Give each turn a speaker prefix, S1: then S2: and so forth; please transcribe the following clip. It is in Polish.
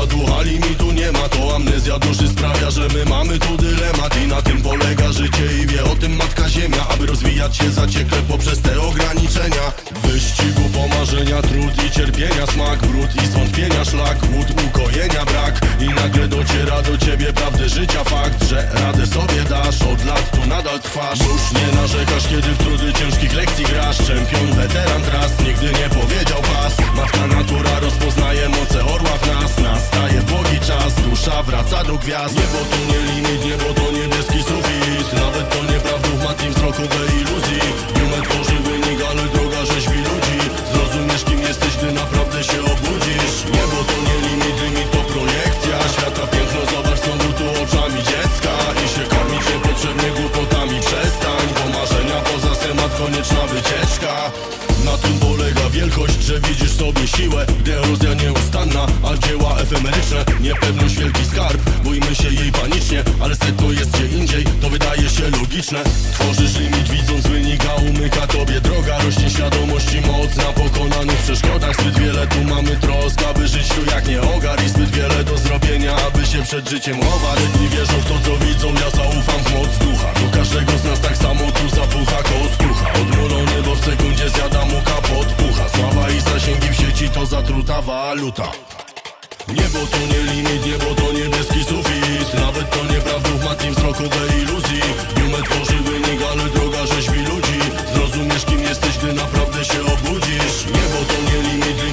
S1: ducha limitu nie ma. To amnezja duszy sprawia, że my mamy tu dylemat. I na tym polega życie i wie o tym matka ziemia. Aby rozwijać się zaciekle poprzez te ograniczenia. W wyścigu pomarzenia, trud i cierpienia, smak, brud i zwątpienia, szlak, łód, ukojenia brak. I nagle dociera do ciebie prawdy życia fakt, że radę sobie dasz, od lat tu nadal trwasz. Już nie narzekasz, kiedy w trudy ciężkich lekcji grasz. Czempion, weteran tras, nigdy nie powiedział pas. Matka natura rozpoznaje moce orła w nas. Nastaje błogi czas, dusza wraca do gwiazd. Niebo to nie limit, niebo to niebieski sufit. Nawet to nieprawdów matki wzrokowej iluzji. Numer tworzy wynik, ale droga rzeźbi ludzi. Zrozumiesz, kim jesteś, gdy naprawdę się obudzisz. Niebo to nie limit, limit to projekcja. Świata piękno, zobacz co tu oczami dziecka. I się karmić niepotrzebnie głupotami przestań. Bo marzenia poza schemat, konieczna wycieczka. Na tym polega wielkość, że widzisz sobie siłę, gdy erozja nieustanna, a dzieła efemeryczne. Niepewność wielki skarb, bójmy się jej panicznie. Ale sedno jest gdzie indziej, to wydaje się logiczne. Tworzysz limit, widząc wynik, a umyka tobie droga. Rośnie świadomości moc na pokonanych przeszkodach. Zbyt wiele tu mamy trosk, aby żyć tu jak nie ogar. I zbyt wiele do zrobienia, aby się przed życiem chować. Jedni wierzą w to co widzą, ja zaufam w moc ducha. Do każdego z nas tak samo tu zapucha kostucha. Odmulony, bo w sekundzie zjada mu kapot pucha. Sława i zasięgi w sieci to zatruta waluta. Niebo to nie limit, niebo to niebieski sufit. Nawet to nieprawdów matki wzrokowej iluzji. Numer tworzy wynik, ale droga rzeźbi ludzi. Zrozumiesz kim jesteś, gdy naprawdę się obudzisz. Niebo to nie limit,